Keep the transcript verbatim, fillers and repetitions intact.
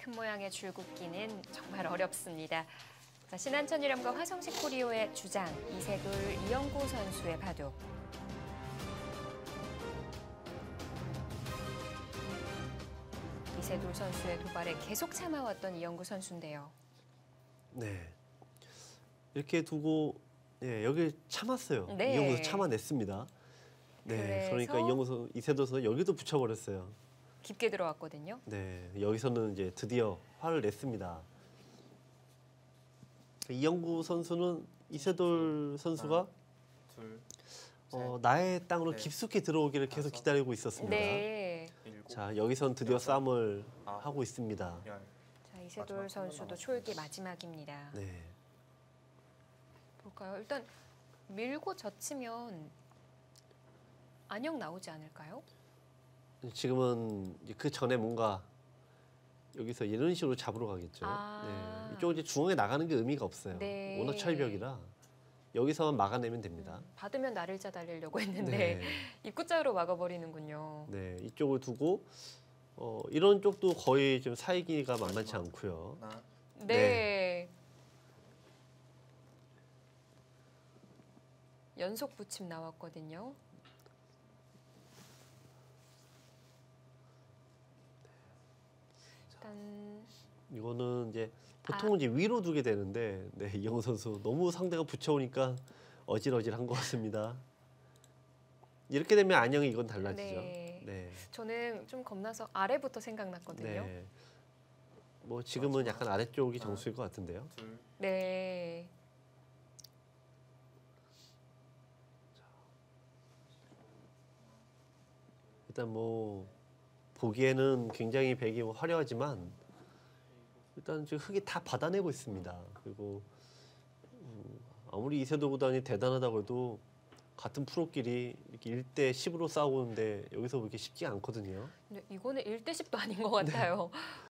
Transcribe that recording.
큰 모양의 줄긋기는 정말 어렵습니다. 자, 신한천이람과 화성식 코리오의 주장 이세돌, 이영구 선수의 바둑. 이세돌 선수의 도발에 계속 참아왔던 이영구 선수인데요. 네, 이렇게 두고 네, 여기 참았어요. 네. 이영구 선수 참아냈습니다. 네, 그래서 그러니까 이영구 선수, 이세돌 선수 여기도 붙여버렸어요. 깊게 들어왔거든요. 네, 여기서는 이제 드디어 화를 냈습니다. 이영구 선수는 이세돌 선수가 하나, 둘, 어, 나의 땅으로 넷, 깊숙이 들어오기를 계속 다섯, 기다리고 있었습니다. 네. 일곱, 자, 여기선 드디어 여섯, 싸움을 아홉, 하고 있습니다. 열. 자, 이세돌 마지막 선수도 한번 초읽기 마지막입니다. 네, 볼까요? 일단 밀고 젖히면 안녕 나오지 않을까요? 지금은 이제 그 전에 뭔가 여기서 이런 식으로 잡으러 가겠죠. 아. 네, 이쪽 이제 중앙에 나가는 게 의미가 없어요. 네. 워낙 철벽이라 여기서만 막아내면 됩니다. 음, 받으면 나를자 달리려고 했는데 네, 입구자로 막아버리는군요. 네, 이쪽을 두고 어, 이런 쪽도 거의 좀 사이기가 만만치 않고요. 하나, 네. 네. 연속 붙임 나왔거든요. 일단 이거는 이제 보통 은 이제 위로 두게 되는데, 네, 이영호 선수 너무 상대가 붙여오니까 어질어질한 것 같습니다. 이렇게 되면 안녕이 이건 달라지죠. 네. 네. 저는 좀 겁나서 아래부터 생각났거든요. 네. 뭐 지금은 약간 아래쪽이 정수일 것 같은데요. 둘, 네. 일단 뭐 보기에는 굉장히 백이 뭐 화려하지만 일단 지금 흙이 다 받아내고 있습니다. 그리고 음, 아무리 이세돌 구단이 대단하다고 해도 같은 프로끼리 이렇게 일 대 십으로 싸우는데 여기서 그렇게 쉽지 않거든요. 근데 이거는 일 대 십도 아닌 것 같아요.